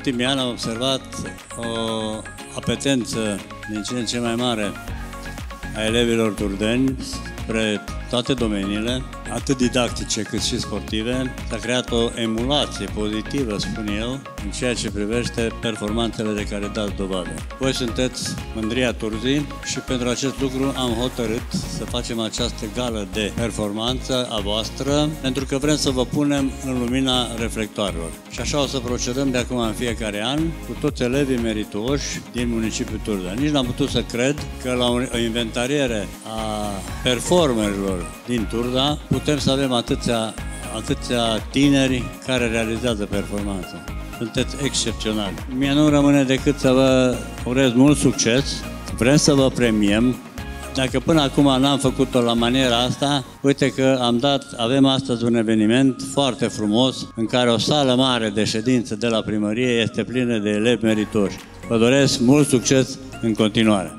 ultimii ani am observat o apetență din ce în ce mai mare a elevilor turdeni spre toate domeniile, atât didactice cât și sportive. S-a creat o emulație pozitivă, spun eu, în ceea ce privește performanțele de care dați dovadă. Voi sunteți Mândria Turzii și pentru acest lucru am hotărât să facem această gală de performanță a voastră, pentru că vrem să vă punem în lumina reflectoarelor. Și așa o să procedăm de acum în fiecare an cu toți elevii merituoși din municipiul Turda. Nici n-am putut să cred că la o inventariere a performerilor din Turda putem să avem atâția tineri care realizează performanță. Sunteți excepționali. Mie nu rămâne decât să vă urez mult succes. Vrem să vă premiem. Dacă până acum n-am făcut-o la maniera asta, uite că avem astăzi un eveniment foarte frumos în care o sală mare de ședință de la primărie este plină de elevi meritoși. Vă doresc mult succes în continuare.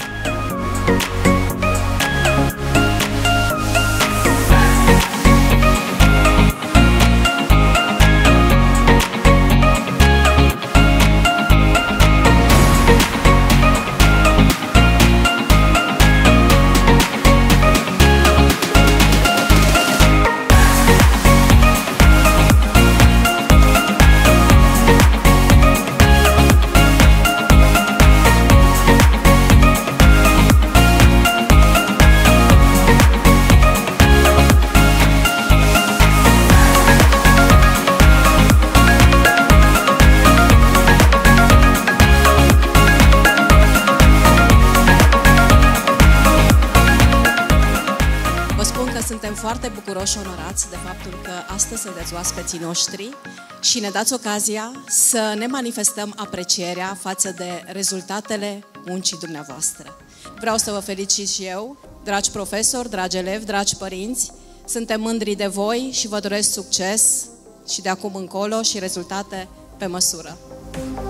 Suntem foarte bucuroși și onorați de faptul că astăzi sunteți oaspeții noștri și ne dați ocazia să ne manifestăm aprecierea față de rezultatele muncii dumneavoastră. Vreau să vă felicit și eu, dragi profesori, dragi elevi, dragi părinți, suntem mândri de voi și vă doresc succes și de acum încolo și rezultate pe măsură.